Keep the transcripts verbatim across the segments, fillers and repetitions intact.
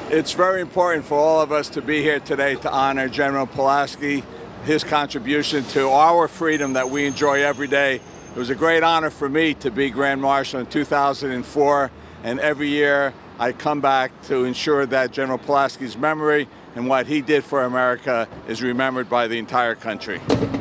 It's very important for all of us to be here today to honor General Pulaski, his contribution to our freedom that we enjoy every day. It was a great honor for me to be Grand Marshal in two thousand four, and every year I come back to ensure that General Pulaski's memory and what he did for America is remembered by the entire country.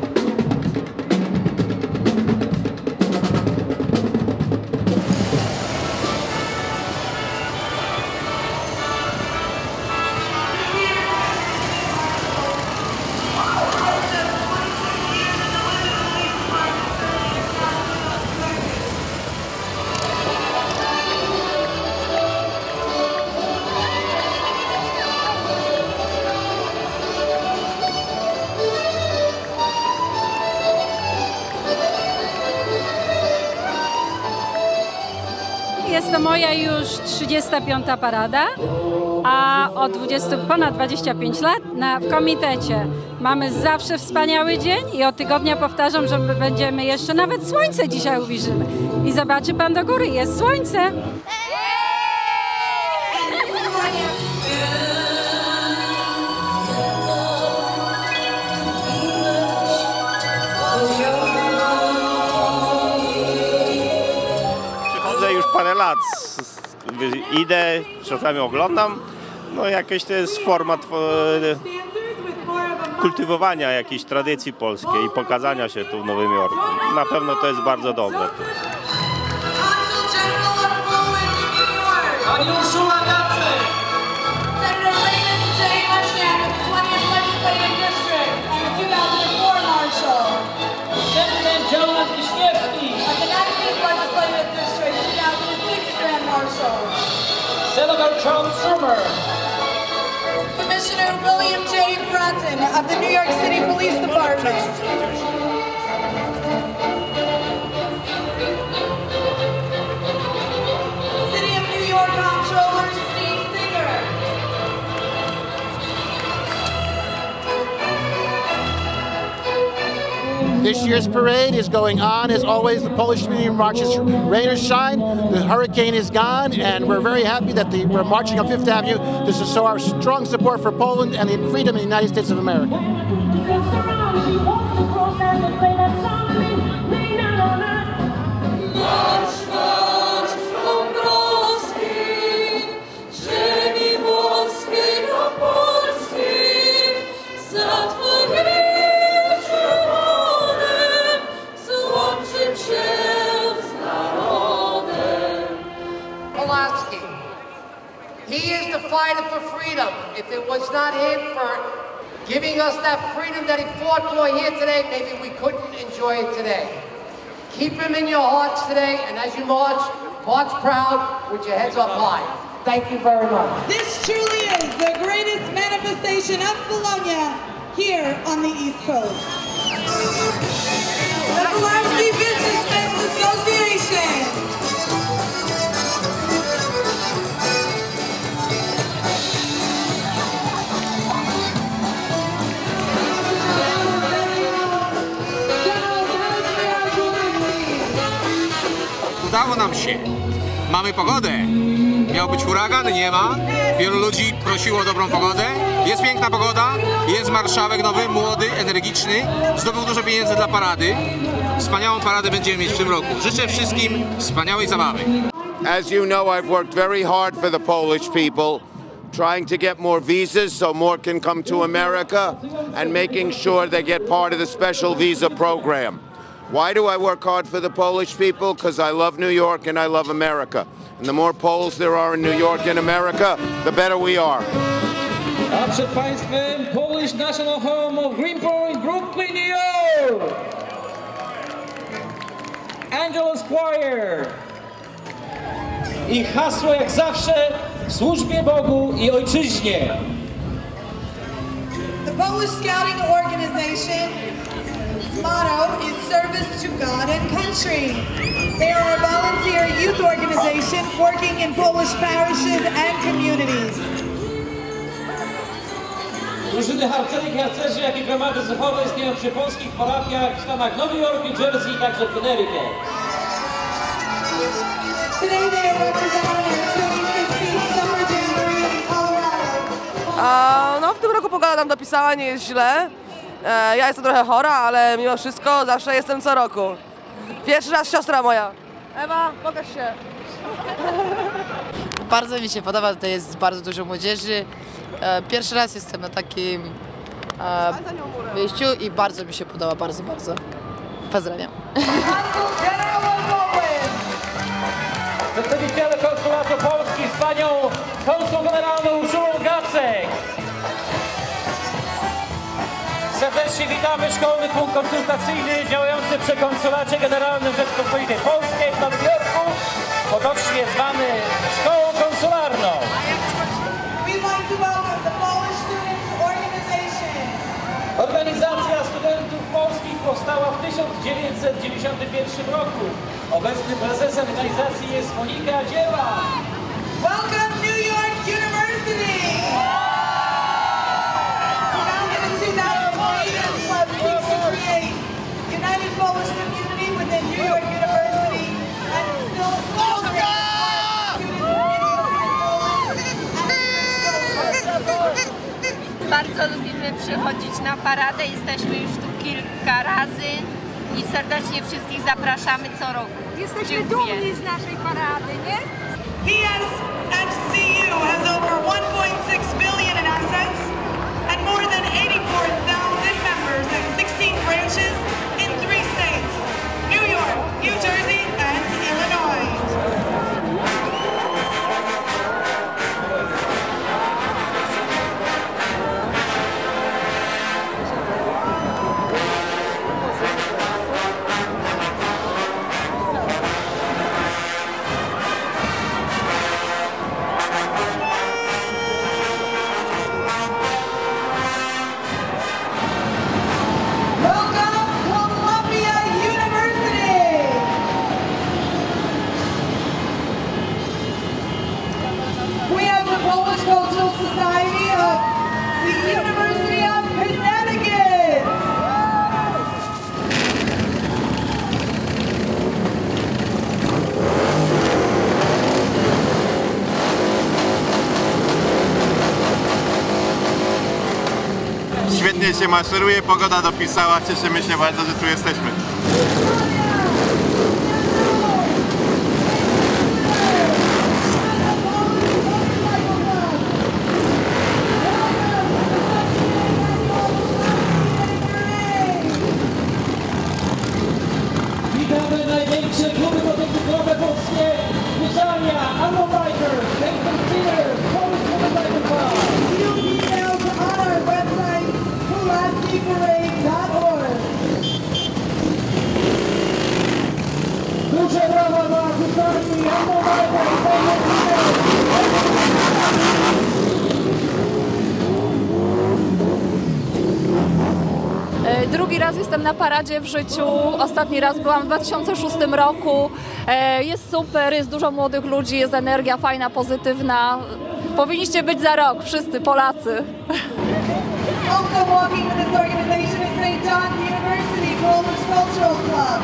Jest to moja już trzydziesta piąta parada, a od dwudziestu, ponad dwudziestu pięciu lat na, w komitecie mamy zawsze wspaniały dzień i od tygodnia powtarzam, że będziemy jeszcze nawet słońce dzisiaj uwierzymy. I zobaczy pan do góry, jest słońce. Już parę lat idę, czasami oglądam, no jakieś to jest forma kultywowania jakiejś tradycji polskiej i pokazania się tu w Nowym Jorku. Na pewno to jest bardzo dobre. Senator Charles Schumer. Commissioner William J. Bratton of the New York City Police Department. City of New York Comptroller Steve Singer. This year's parade is going on as always. The Polish community marches rain or shine. The hurricane is gone, and we're very happy that the, we're marching on Fifth Avenue. This is so our strong support for Poland and the freedom of the United States of America. He is the fighter for freedom. If it was not him for giving us that freedom that he fought for here today, maybe we couldn't enjoy it today. Keep him in your hearts today, and as you march, march proud with your heads up high. Thank you very much. This truly is the greatest manifestation of Bologna here on the East Coast. The Pulaski Businessmen's Association. Udało nam się. Mamy pogodę. Miał być huragan, nie ma. Wielu ludzi prosiło o dobrą pogodę. Jest piękna pogoda. Jest marszałek nowy, młody, energiczny. Zdobył dużo pieniędzy dla parady. Wspaniałą paradę będziemy mieć w tym roku. Życzę wszystkim wspaniałej zabawy. As you know, I've worked very hard for the Polish people, trying to get more visas so more can come to America and making sure they get part of the special visa program. Why do I work hard for the Polish people? Because I love New York and I love America. And the more Poles there are in New York and America, the better we are. A przed Państwem Polish National Home of Greenpoint, Brooklyn, New York. Angela Squire. I hasło jak zawsze w służbie Bogu i Ojczyźnie. The Polish Scouting Organization motto is service to God and country. They are a volunteer youth organization working in Polish parishes and communities. Drużyny harcerek i harcerzy, jak i gromady zachowe istnieją przy polskich parafiach w stanach Nowy Jork, New Jersey i także w Connecticut. Today they are representing our twenty fifteen Summer Jamboree in Colorado. pogoda nam dopisała, nie jest źle. E, ja jestem trochę chora, ale mimo wszystko zawsze jestem co roku. Pierwszy raz siostra moja. Ewa, pokaż się. Bardzo mi się podoba, tutaj jest bardzo dużo młodzieży. E, pierwszy raz jestem na takim e, wyjściu i bardzo mi się podoba, bardzo, bardzo. Pozdrawiam. Przedstawiciele Konsulatu Polski z panią konsul generalną Urszulą Gacek. Serdecznie witamy Szkolny Punkt Konsultacyjny działający przy Konsulacie Generalnym Rzeczypospolitej Polskiej w Nowym Jorku, potocznie zwany Szkołą Konsularną. Organizacja Studentów Polskich powstała w tysiąc dziewięćset dziewięćdziesiątym pierwszym roku. Obecnym prezesem organizacji jest Monika Dziewa. Welcome New York University! Founded in two thousand eight, this club seeks to create united Polish community within New York University and still Bardzo lubimy przychodzić na paradę, jesteśmy już tu kilka razy i serdecznie wszystkich zapraszamy co roku. Jesteśmy dumni z naszej parady, nie? P S F C U has over one point six billion in assets and more than eighty-four thousand members and sixteen branches in three states, New York, New Jersey, and Illinois. Society of the University of Connecticut. Świetnie się maszeruje, pogoda dopisała, cieszymy się bardzo, że tu jesteśmy. Witamy największe kluby motocyklowe polskie, Wyżania, Alma Biker, Nathan Steer, Polish Motorcycle Club. View details on our website, pulaski parade dot org. Duże brawa dla Hussarki, Alma Biker, Nathan Drugi raz jestem na paradzie w życiu, ostatni raz byłam w dwa tysiące szóstym roku. Jest super, jest dużo młodych ludzi, jest energia fajna, pozytywna. Powinniście być za rok, wszyscy Polacy. Also walking with this organization is Saint John's University Polish Cultural Club.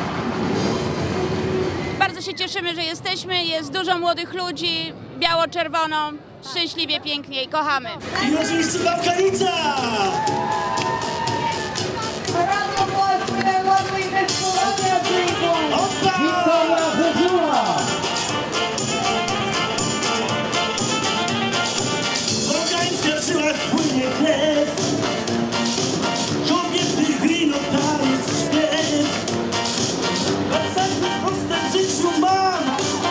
Bardzo się cieszymy, że jesteśmy, jest dużo młodych ludzi, biało-czerwono, szczęśliwie, pięknie i kochamy. I oczywiście Bałkanica! Wiktoria Wyżula! W orgańskich żyłach płynie krew, kobiety wino, taniec, śpiew. Następny postęp w życiu mam,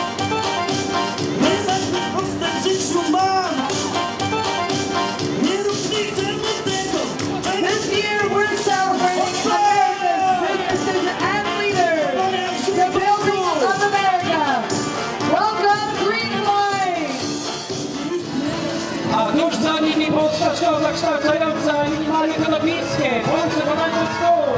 następny postęp w życiu mam. Nie rób nigdy tego, This year we're celebrating America's businesses and leaders, the building of America. Welcome Green Line! A tuż za nimi Polska Szkoła Zakształcająca Minimalnie Konopnickie, Polsce Commercial School.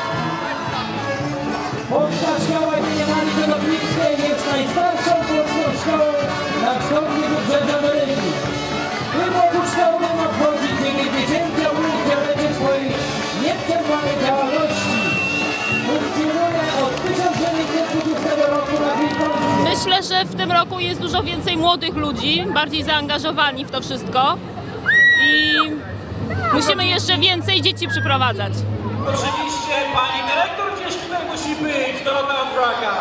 Polska Szkoła Minimalnie Konopnickie jest najstarszą polską szkołą na wschodnim wybrzeżu Ameryki. Tym roku szkoły obchodzi dziewięćdziesiąte udzielenie swojej nieprzerwanej działalności. Funkcjonuje od tysiąc dziewięćset dwudziestego roku na Wilkowie. Myślę, że w tym roku jest dużo więcej młodych ludzi, bardziej zaangażowani w to wszystko i Musimy jeszcze więcej dzieci przyprowadzać. Oczywiście pani dyrektor gdzieś tutaj musi być, Dorota Fraga.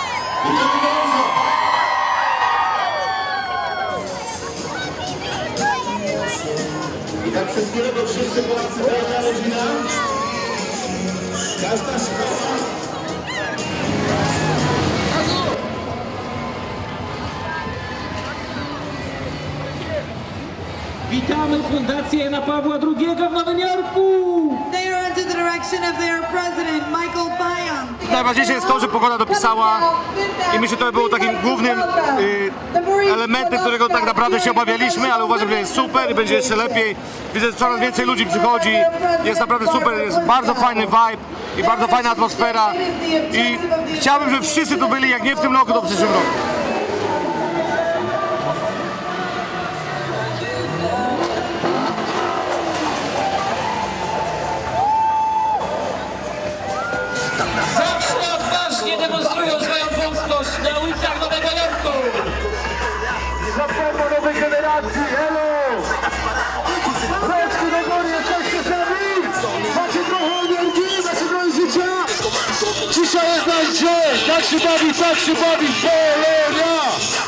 I tak przez chwilę do wszyscy Polacy, każda rodzina, każda szkoła. Witamy Fundację Jana Pawła drugiego w Nowym Jorku! They are under the direction of their president, Michael Byam. Najważniejsze jest to, że pogoda dopisała i myślę, że to było takim głównym y, elementem, którego tak naprawdę się obawialiśmy, ale uważam, że jest super i będzie jeszcze lepiej. Widzę, że coraz więcej ludzi przychodzi, jest naprawdę super, jest bardzo fajny vibe i bardzo fajna atmosfera i chciałbym, żeby wszyscy tu byli, jak nie w tym roku, to w przyszłym roku. Zawsze odważnie demonstrują swoją polskość na ulicach Nowego Jorku! Zapomnę nowej generacji, hello! Rączki do góry, jesteście sami! Macie trochę energii, macie trochę życia? Dzisiaj jest nasz dzień! Tak się bawi, tak się bawi, Polonia!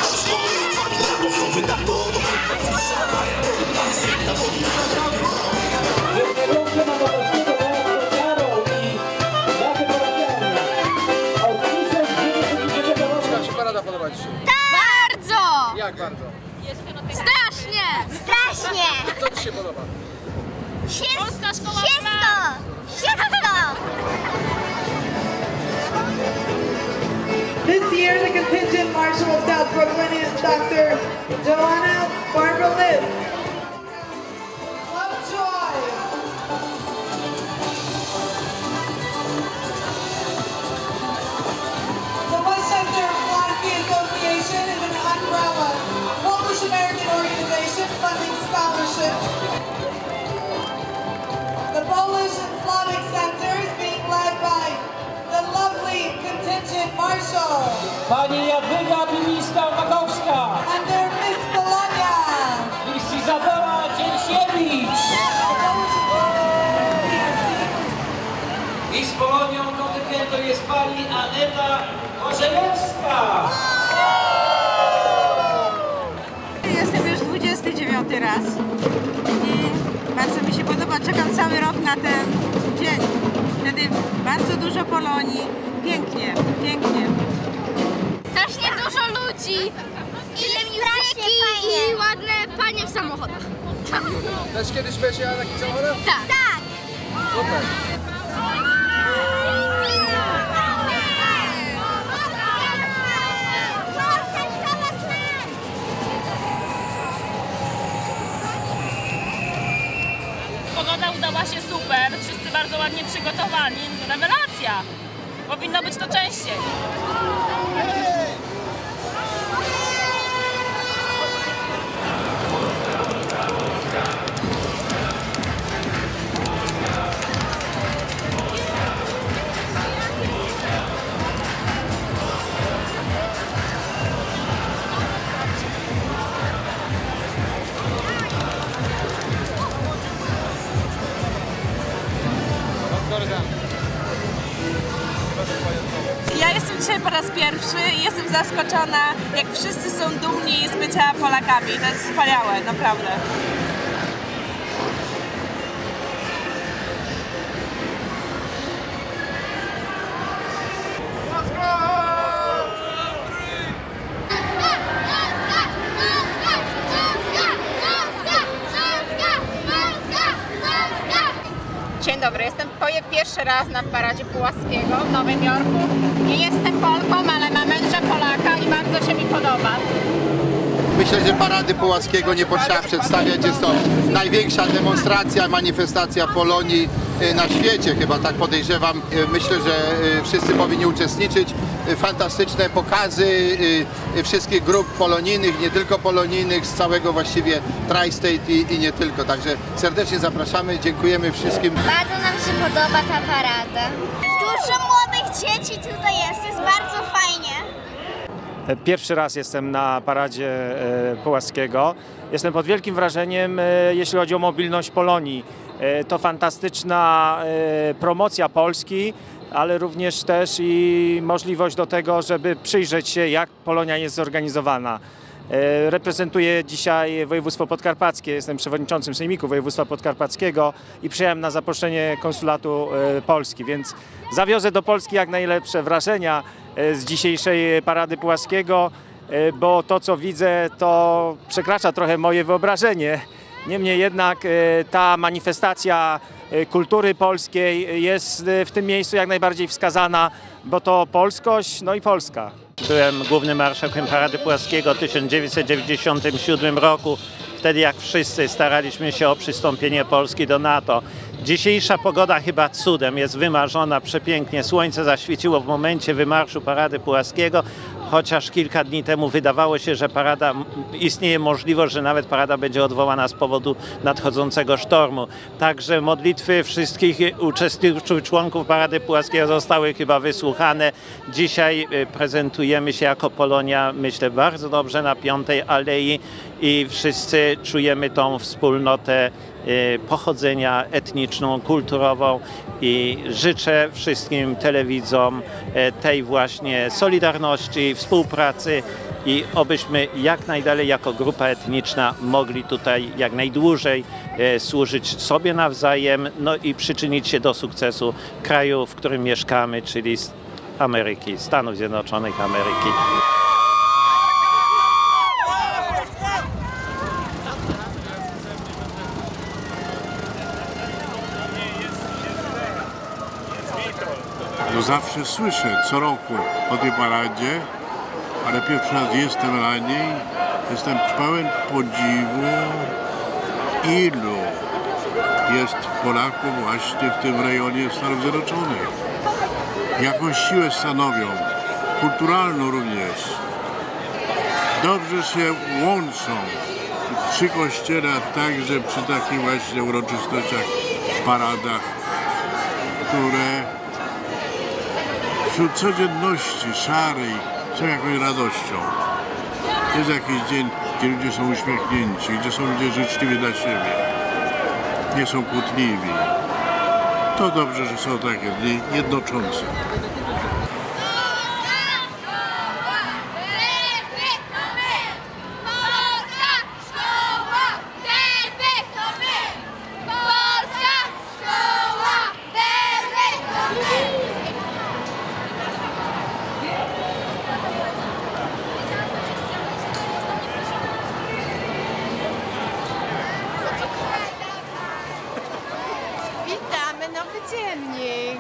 Podoba ci się? Bardzo! Jak bardzo? Strasznie! Strasznie! Co ci się podoba? Wszystko! Wszystko! Wszystko! This year, the contingent marshal of South Brooklyn is Doctor Joanna Barbara Liz. Lovejoy. The Westchester Philosophy Association is an umbrella Polish American organization funding scholarship. The Polish and Slavic Center is being led by the lovely contingent marshal. Pani Jadwiga Pilińska-Makowska And their Miss Polonia. Miss Izabela Dzięsiewicz i z Polonią kontyngentu jest pani Aneta Orzejewska. Jestem już dwudziesty dziewiąty raz i bardzo mi się podoba, czekam cały rok na ten dzień. Wtedy bardzo dużo Polonii, pięknie, pięknie. Strasznie dużo ludzi, ile muzyki i ładne panie w samochodach. Też kiedyś będziesz jechał na takim samochodem? Tak. Tak. Super. Pogoda udała się super, wszyscy bardzo ładnie przygotowani. Rewelacja! Powinno być to częściej. Ja jestem dzisiaj po raz pierwszy i jestem zaskoczona, jak wszyscy są dumni z bycia Polakami. To jest wspaniałe, naprawdę. Dzień dobry, jestem pierwszy raz na paradzie Puławskiego w Nowym Jorku. Nie jestem Polką, ale mam męża Polaka i bardzo się mi podoba. Myślę, że Parady Puławskiego nie potrzeba przedstawiać. Jest to największa demonstracja, manifestacja Polonii na świecie, chyba tak podejrzewam. Myślę, że wszyscy powinni uczestniczyć. Fantastyczne pokazy wszystkich grup polonijnych, nie tylko polonijnych, z całego właściwie Tri-State i, i nie tylko. Także serdecznie zapraszamy, dziękujemy wszystkim. Bardzo nam się podoba ta parada. Dużo młodych dzieci tutaj jest, jest bardzo fajnie. Pierwszy raz jestem na paradzie Puławskiego. Jestem pod wielkim wrażeniem, jeśli chodzi o mobilność Polonii. To fantastyczna promocja Polski, ale również też i możliwość do tego, żeby przyjrzeć się, jak Polonia jest zorganizowana. Reprezentuję dzisiaj województwo podkarpackie, jestem przewodniczącym Sejmiku Województwa Podkarpackiego i przyjechałem na zaproszenie konsulatu Polski, więc zawiozę do Polski jak najlepsze wrażenia z dzisiejszej Parady Pułaskiego, bo to, co widzę, to przekracza trochę moje wyobrażenie. Niemniej jednak ta manifestacja kultury polskiej jest w tym miejscu jak najbardziej wskazana, bo to polskość, no i Polska. Byłem głównym marszałkiem Parady Pułaskiego w tysiąc dziewięćset dziewięćdziesiątym siódmym roku, wtedy jak wszyscy staraliśmy się o przystąpienie Polski do NATO. Dzisiejsza pogoda chyba cudem, jest wymarzona przepięknie, słońce zaświeciło w momencie wymarszu Parady Pułaskiego, chociaż kilka dni temu wydawało się, że parada, istnieje możliwość, że nawet parada będzie odwołana z powodu nadchodzącego sztormu. Także modlitwy wszystkich uczestników, członków Parady Pułaskiego zostały chyba wysłuchane. Dzisiaj prezentujemy się jako Polonia, myślę, bardzo dobrze na Piątej Alei i wszyscy czujemy tą wspólnotę pochodzenia etniczną, kulturową i życzę wszystkim telewidzom tej właśnie solidarności, współpracy i obyśmy jak najdalej jako grupa etniczna mogli tutaj jak najdłużej służyć sobie nawzajem, no i przyczynić się do sukcesu kraju, w którym mieszkamy, czyli Ameryki, Stanów Zjednoczonych Ameryki. No zawsze słyszę co roku o tej paradzie, ale pierwszy raz jestem na niej. Jestem pełen podziwu, ilu jest Polaków właśnie w tym rejonie Stanów Zjednoczonych. Jaką siłę stanowią, kulturalną również. Dobrze się łączą przy kościele, a także przy takich właśnie uroczystościach, paradach, które wśród codzienności szarej są jakąś radością. Jest jakiś dzień, gdzie ludzie są uśmiechnięci, gdzie są ludzie życzliwi dla siebie, nie są kłótliwi. To dobrze, że są takie dni jednoczące. Witamy, nowy dziennik.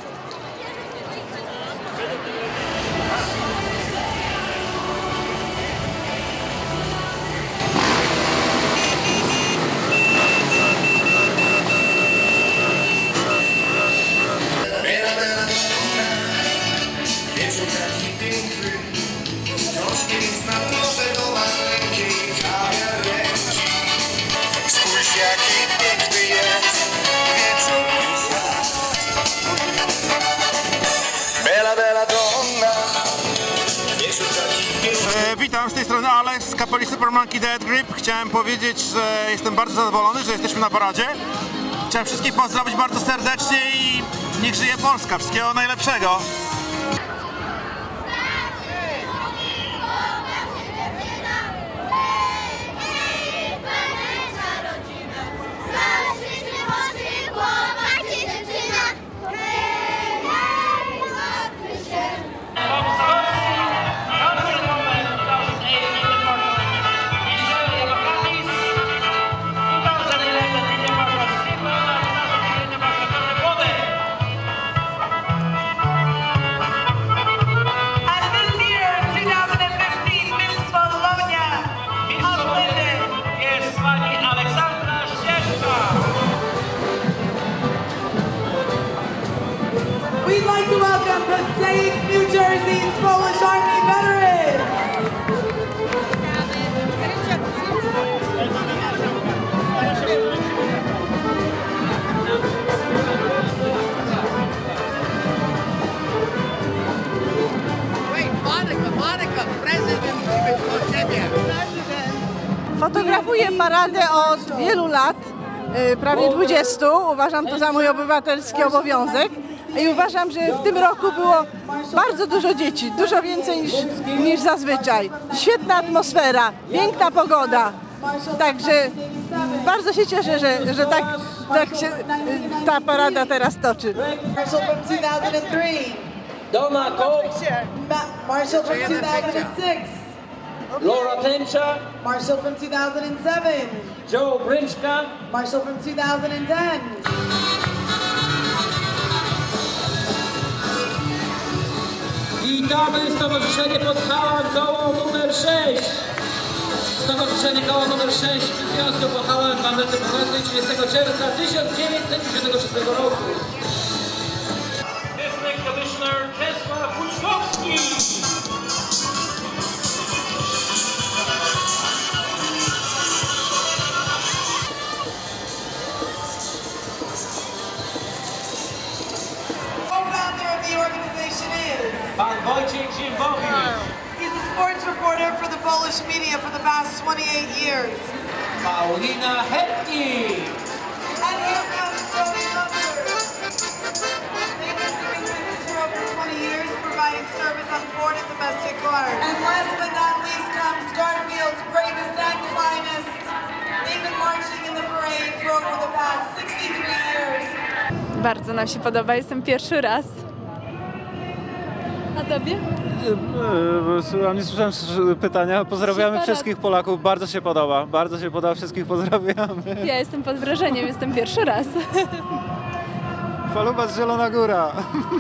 Spójrz, jaki piękny jest wieczór. Bella, bella donna. E, witam, z tej strony Alex z kapeli Super Monkey Dead Grip. Chciałem powiedzieć, że jestem bardzo zadowolony, że jesteśmy na paradzie. Chciałem wszystkich pozdrowić bardzo serdecznie i niech żyje Polska. Wszystkiego najlepszego. We'd like to welcome Passaic, New Jersey's Polish Army veterans. Monika, Monika, prezydent do ciebie. Fotografuję paradę od wielu lat. prawie dwudziestu. Uważam to za mój obywatelski obowiązek. I uważam, że w tym roku było bardzo dużo dzieci, dużo więcej niż, niż zazwyczaj. Świetna atmosfera, piękna pogoda. Także bardzo się cieszę, że, że tak, tak się ta parada teraz toczy. Marshall from two thousand three. Donna Cole. Marshall from two thousand six. Laura Tęcza. Marshall from two thousand seven. Joe Bryczka. Marshall from two thousand ten. Witamy Stowarzyszenie Podhała koło numer sześć. Stowarzyszenie koło numer sześć przy Związku Podhała dwa metry pochodnej trzydziestego czerwca tysiąc dziewięćset dziewięćdziesiątego szóstego roku. District Commissioner Czesław Puczkowski. Pan Wojciech Ziembowicz. He's a sports reporter for the Polish media for the past twenty-eight years. Paulina Hetnik. And here comes Tony Lumber. They've been doing business for over twenty years, providing service on foreign and domestic cars. And last but not least comes Garfield's bravest and finest. They've been marching in the parade for over the past sixty-three years. Bardzo nam się podoba, jestem pierwszy raz. A tobie? Nie słyszałem pytania. Pozdrawiamy wszystkich Polaków. Bardzo się podoba. Bardzo się podoba. Wszystkich pozdrawiamy. Ja jestem pod wrażeniem. Jestem pierwszy raz. Faluba z Zielona Góra.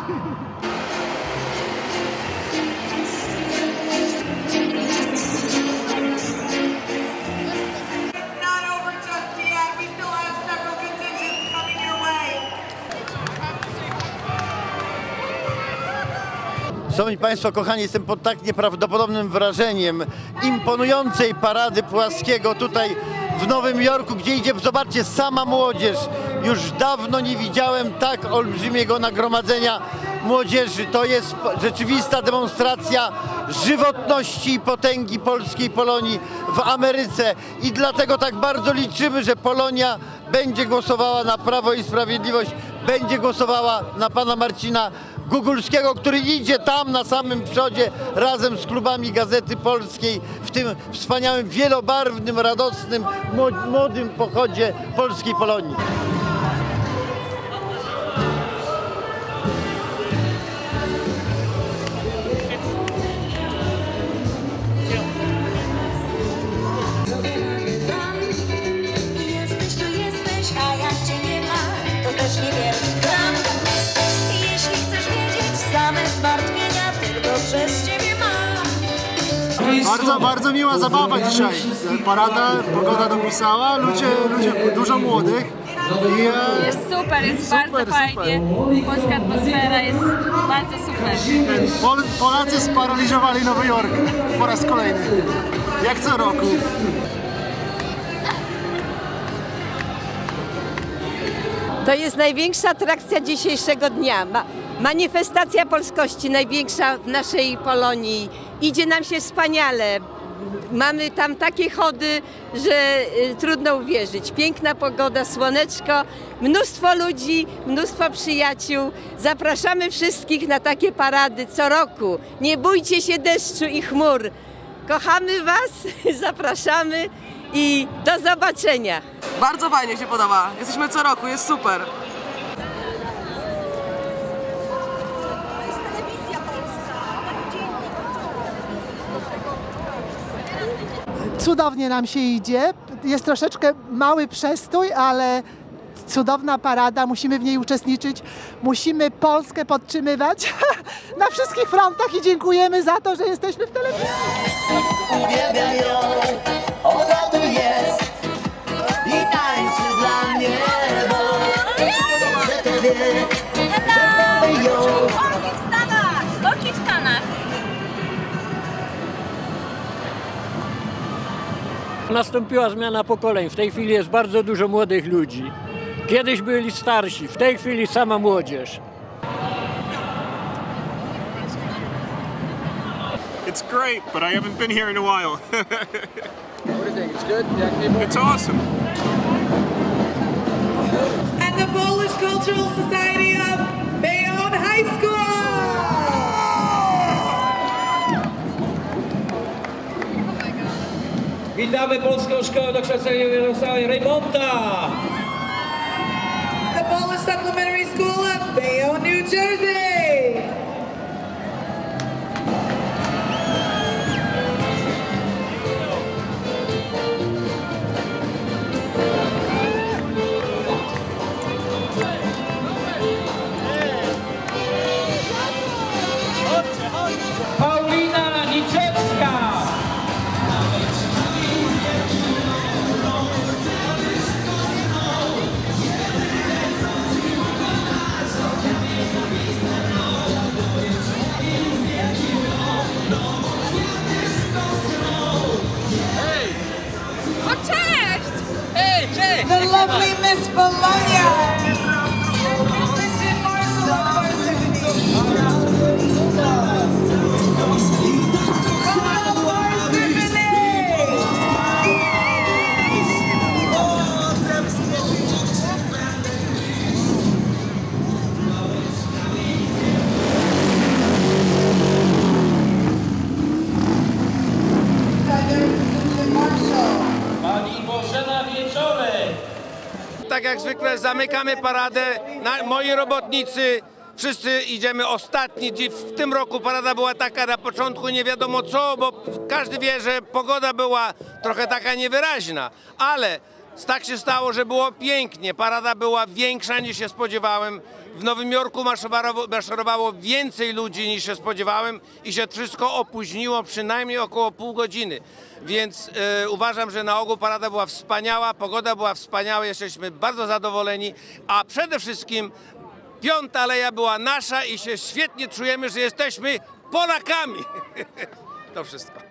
Szanowni Państwo, kochani, jestem pod tak nieprawdopodobnym wrażeniem imponującej parady Puławskiego tutaj w Nowym Jorku, gdzie idzie, zobaczcie, sama młodzież. Już dawno nie widziałem tak olbrzymiego nagromadzenia młodzieży. To jest rzeczywista demonstracja żywotności i potęgi polskiej Polonii w Ameryce. I dlatego tak bardzo liczymy, że Polonia będzie głosowała na Prawo i Sprawiedliwość, będzie głosowała na pana Marcina Gugulskiego, który idzie tam na samym przodzie razem z klubami Gazety Polskiej w tym wspaniałym, wielobarwnym, radosnym, młodym pochodzie polskiej Polonii. Jesteś, tu jesteś, a jak cię nie ma, to też nie wiem. Same zmartwienia tylko przez ciebie mam. Bardzo, bardzo miła zabawa dzisiaj. Parada, pogoda dopisała, ludzie, ludzie dużo młodych. I, e, Jest super, jest super, bardzo fajnie. Polska atmosfera jest bardzo super. Pol, Polacy sparaliżowali Nowy Jork po raz kolejny. Jak co roku. To jest największa atrakcja dzisiejszego dnia. Ma manifestacja polskości, największa w naszej Polonii. Idzie nam się wspaniale. Mamy tam takie chody, że y, trudno uwierzyć. Piękna pogoda, słoneczko, mnóstwo ludzi, mnóstwo przyjaciół. Zapraszamy wszystkich na takie parady co roku. Nie bójcie się deszczu i chmur. Kochamy Was, zapraszamy i do zobaczenia. Bardzo fajnie się podoba. Jesteśmy co roku, jest super. Cudownie nam się idzie. Jest troszeczkę mały przestój, ale cudowna parada. Musimy w niej uczestniczyć. Musimy Polskę podtrzymywać na wszystkich frontach i dziękujemy za to, że jesteśmy w telewizji. Uwielbiam ją, ona tu jest i tańczy dla mnie, bo że to wie, że mamy ją. Orki w Stanach! Orki w Stanach! Nastąpiła zmiana pokoleń. W tej chwili jest bardzo dużo młodych ludzi. Kiedyś byli starsi, w tej chwili sama młodzież. It's great, but I haven't been here in a while. What do you think? It's good? Yeah, It's awesome. the Polish Cultural Society of Bayonne High School. Witamy Polską Szkołę Dokształcenia Uniwersalnego Raymonta. The Polish Supplementary School of Bayonne, New Jersey. Paulina Niczewska. O, cześć! Hej, cześć! The lovely Miss Bologna. Pani Bożena Wieczorek. Tak jak zwykle zamykamy paradę, na, moi robotnicy, wszyscy idziemy ostatni. W tym roku parada była taka na początku nie wiadomo co, bo każdy wie, że pogoda była trochę taka niewyraźna, ale tak się stało, że było pięknie. Parada była większa niż się spodziewałem. W Nowym Jorku maszerowało, maszerowało więcej ludzi niż się spodziewałem i się wszystko opóźniło przynajmniej około pół godziny. Więc e, uważam, że na ogół parada była wspaniała, pogoda była wspaniała, jesteśmy bardzo zadowoleni, a przede wszystkim Piąta Aleja była nasza i się świetnie czujemy, że jesteśmy Polakami. To wszystko.